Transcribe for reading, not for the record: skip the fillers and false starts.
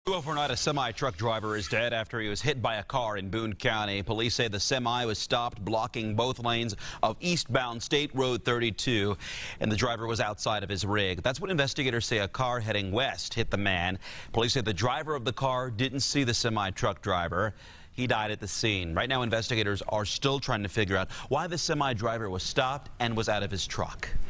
Overnight, a semi-truck driver is dead after he was hit by a car in Boone County. Police say the semi was stopped blocking both lanes of eastbound State Road 32, and the driver was outside of his rig. That's what investigators say a car heading west hit the man. Police say the driver of the car didn't see the semi-truck driver. He died at the scene. Right now, investigators are still trying to figure out why the semi driver was stopped and was out of his truck.